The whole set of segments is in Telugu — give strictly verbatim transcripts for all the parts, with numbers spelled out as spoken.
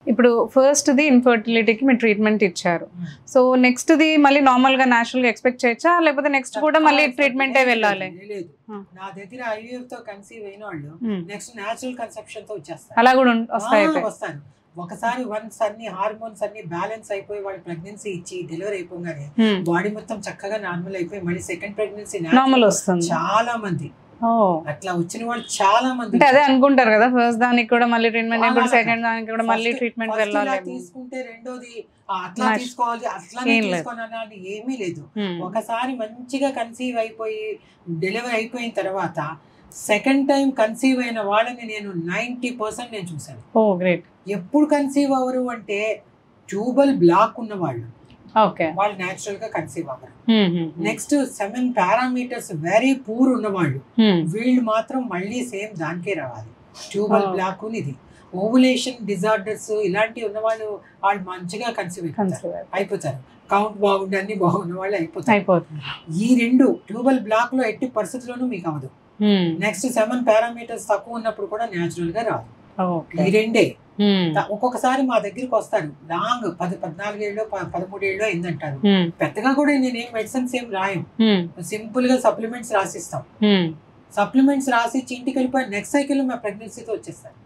ఇప్పుడు ఫస్ట్ ది ఇన్ఫర్టిలిటీకి మీరు ట్రీట్మెంట్ ఇచ్చారు. సో నెక్స్ట్ ది మళ్ళీ నార్మల్ గా నేచురల్ గా ఎక్స్పెక్ట్ చేయొచ్చా, లేకపోతే నెక్స్ట్ కూడా మళ్ళీ ట్రీట్మెంటే వెళ్ళాలి? లేదు, నా దగ్గర ఐవీఎఫ్ తో కన్సీవ్ అయిన వాళ్ళు నెక్స్ట్ నేచురల్ కన్సెప్షన్ తో వచ్చేస్తారు. అలా కూడా వస్తాయి వస్తారు. ఒకసారి వన్స్ అన్ని హార్మోన్స్ అన్ని బ్యాలెన్స్ అయిపోయి వాళ్ళు ప్రెగ్నెన్సీ ఇచ్చి డెలివరీ అయిపోగానే బాడీ మొత్తం చక్కగా నార్మల్ అయిపోయి మళ్ళీ సెకండ్ ప్రెగ్నెన్సీ నార్మల్ వస్తుంది. చాలా మంది అట్లా వచ్చిన వాళ్ళు చాలా మంది అదే అనుకుంటారు కదా, ఫస్ట్ దానికి కూడా మళ్ళీ ట్రీట్మెంట్, సెకండ్ దానికి కూడా మళ్ళీ ట్రీట్మెంట్ వెళ్ళాలి తీసుకుంటే రెండోది అట్లా తీసుకోవాలి అట్లా తీసుకోవాలని ఏమీ లేదు. ఒకసారి మంచిగా కన్సీవ్ అయిపోయి డెలివరీ అయిపోయిన తర్వాత సెకండ్ టైం కన్సీవ్ అయిన వాళ్ళని నేను నైన్టీ పర్సెంట్ నేను చూసాను. ఓ గ్రేట్. ఎప్పుడు కన్సీవ్ అవ్వరు అంటే ట్యూబల్ బ్లాక్ ఉన్న వాళ్ళు, వాళ్ళు న్యాచురల్ గా కన్సీవ్ అవ్వరు. Next seven parameters very poor ఉన్న వాళ్ళు, వీళ్ళు మాత్రం మళ్ళీ సేమ్ దానికే రావాలి. ట్యూబల్ బ్లాక్ ఇది ఓవులేషన్ డిజార్డర్స్ ఇలాంటివి ఉన్న వాళ్ళు వాళ్ళు మంచిగా కన్సీవ్ అయిపోతారు. కౌంట్ బాగుండి అన్ని బాగున్న వాళ్ళు అయిపోతారు. ఈ రెండు ట్యూబల్ బ్లాక్ లో ఎట్టి పరిస్థితుల్లోనూ మీకు అవ్వదు. నెక్స్ట్ సెవెన్ పారామీటర్స్ తక్కువ ఉన్నప్పుడు కూడా న్యాచురల్ గా రాదు. ఈ రెండే. ఒక్కొక్కసారి మా దగ్గరికి వస్తారు లాంగ్ పది పద్నాలుగేళ్ళు పదమూడేళ్ళు అయిందంటారు. పెద్దగా కూడా నేనేం మెడిసిన్స్ ఏం రాయం, సింపుల్ గా సప్లిమెంట్స్ రాసిస్తాం. సప్లిమెంట్స్ రాసి ఇంటికి వెళ్ళిపోయి నెక్స్ట్ సైకిల్ మా ప్రెగ్నెన్సీతో వచ్చేస్తారు.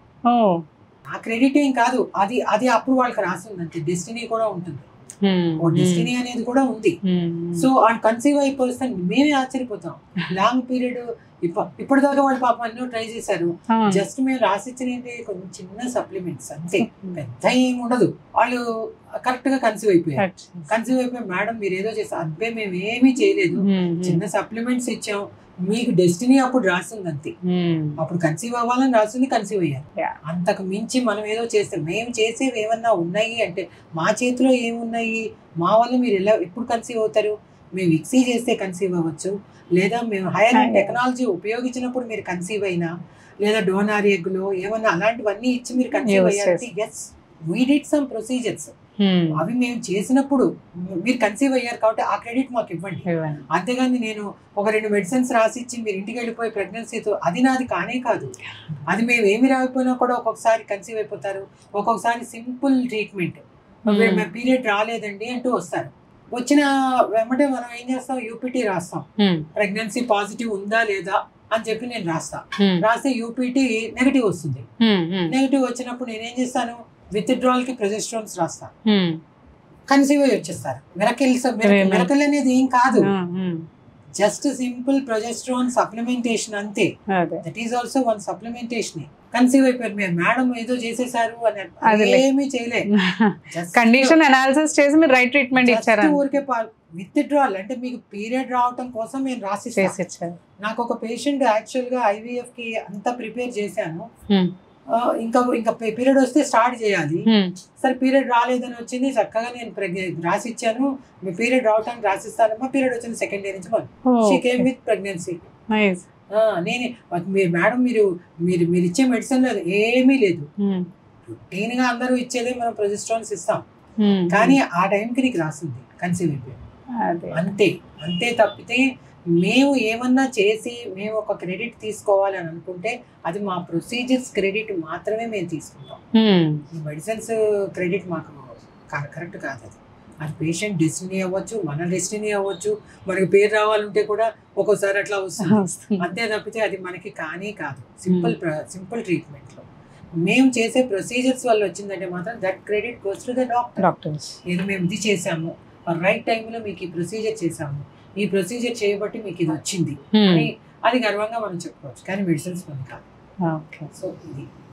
ఆ క్రెడిట్ ఏం కాదు, అది అది అప్పుడు వాళ్ళకి రాసింది అంతే. డెస్టినీ కూడా ఉంటుంది, డెస్టినీ అనేది కూడా ఉంది. సో ఆ కన్సీవ్ అయిపోతే మేమే ఆశ్చర్యపోతాం. లాంగ్ పీరియడ్ ఇప్పటిదాకా వాళ్ళు పాపం అన్నో ట్రై చేశారు. జస్ట్ మేము రాసిచ్చినది కొంచెం చిన్న సప్లిమెంట్స్ అంతే, పెద్ద ఏమి ఉండదు. వాళ్ళు కరెక్ట్ గా కన్సీవ్ అయిపోయారు. కన్సీవ్ అయిపోయి మేడం మీరు ఏదో చేస్తారు, అబ్బే మేము ఏమీ చేయలేదు, చిన్న సప్లిమెంట్స్ ఇచ్చాం, మీకు డెస్టినీ అప్పుడు రాసింది అంతే. అప్పుడు కన్సీవ్ అవ్వాలని రాసింది, కన్సీవ్ అయ్యారు. అంతకు మించి మనం ఏదో చేస్తే మేము చేసేవి ఏమన్నా ఉన్నాయి అంటే మా చేతిలో ఏమున్నాయి? మా వల్ల మీరు ఎలా ఎప్పుడు కన్సీవ్ అవుతారు? మేము విక్సీ చేస్తే కన్సీవ్ అవ్వచ్చు, లేదా మేము హైయర్ టెక్నాలజీ ఉపయోగించినప్పుడు మీరు కన్సీవ్ అయినా, లేదా డోనార్ ఎగ్లో ఏమన్నా అలాంటివన్నీ ఇచ్చి మీరు కన్సీవ్ అయ్యారు. Yes, we did some procedures, అవి మేము చేసినప్పుడు మీరు కన్సీవ్ అయ్యారు కాబట్టి ఆ క్రెడిట్ మాకు ఇవ్వండి. అంతేగాని నేను ఒక రెండు మెడిసిన్స్ రాసిచ్చి మీరు ఇంటికి వెళ్ళిపోయి ప్రెగ్నెన్సీతో అది నాది కానే కాదు. అది మేము ఏమి రాకపోయినా కూడా ఒక్కొక్కసారి కన్సీవ్ అయిపోతారు. ఒక్కొక్కసారి సింపుల్ ట్రీట్మెంట్, పీరియడ్ రాలేదండి అంటూ వస్తారు. వచ్చిన వెంబడే మనం ఏం చేస్తాం, యూపీటీ రాస్తాం, ప్రెగ్నెన్సీ పాజిటివ్ ఉందా లేదా అని చెప్పి నేను రాస్తా. రాస్తే యూపీటీ నెగిటివ్ వస్తుంది. నెగిటివ్ వచ్చినప్పుడు నేనేం చేస్తాను, విత్డ్రాల్ కి ప్రొజెస్ట్రాన్స్ రాస్తా, కన్సీవ్ అయ్యి వచ్చేస్తారు. మిరకిల్స్ మిరకిల్ అనేది ఏం కాదు, జస్ట్ సింపుల్ ప్రొజెస్ట్రాన్ సప్లిమెంటేషన్ అంతే. That is also one supplementation. Conceive అయిపోయారు, మీరు మేడం ఏదో చేసేసారు అని ఏమీ చేయలేదు. కండిషన్ అనాలిసిస్ చేసి మీరు రైట్ ట్రీట్మెంట్ ఇచ్చారు. ఊరికే విత్డ్రాల్ అంటే మీకు పీరియడ్ రావటం కోసం నేను రాసి ఇచ్చాను. నాకు ఒక పేషెంట్ యాక్చువల్ గా ఐవీఎఫ్ కి అంతా ప్రిపేర్ చేశాను, ఇంకా ఇంకా పీరియడ్ వస్తే స్టార్ట్ చేయాలి. సరే పీరియడ్ రాలేదని వచ్చింది, చక్కగా నేను రాసి ఇచ్చాను, మీ పీరియడ్ రావటానికి రాసిస్తానమ్మా. పీరియడ్ వచ్చింది సెకండ్ డే నుంచి షీ కేమ్ విత్ ప్రెగ్నెన్సీ. నేనే మీరు మేడం మీరు మీరు మీరు ఇచ్చే మెడిసిన్ లేదు ఏమీ లేదు, రొటీన్ గా అందరూ ఇచ్చేదే మనం ప్రొజెస్ట్రాన్స్ ఇస్తాం, కానీ ఆ టైంకి నీకు రాసింది కన్సీవ్ అయిపోయింది అంతే. అంతే తప్పితే మేము ఏమన్నా చేసి మేము ఒక క్రెడిట్ తీసుకోవాలని అనుకుంటే అది మా ప్రొసీజర్స్ క్రెడిట్ మాత్రమే మేము తీసుకుంటాం. ఈ మెడిసిన్స్ క్రెడిట్ మాకు కరెక్ట్ కాదు. అది అది పేషెంట్ డెస్టినీ అవ్వచ్చు, మన డెస్టినీ అవ్వచ్చు, మనకి పేరు రావాలంటే కూడా ఒక్కోసారి అట్లా వస్తుంది. అంతే తప్పితే అది మనకి కానీ కాదు. సింపుల్ సింపుల్ ట్రీట్మెంట్లో మేము చేసే ప్రొసీజర్స్ వల్ల వచ్చిందంటే మాత్రం that credit goes to the doctor. Doctors ఇది మేము ఇది చేసాము, రైట్ టైంలో మీకు ఈ ప్రొసీజర్ చేసాము, ఈ ప్రొసీజర్ చేయబట్టి మీకు ఇది వచ్చింది అని అది గర్వంగా మనం చెప్పుకోవచ్చు, కానీ మెడిసిన్స్ మనకి కాదు. సో ఇది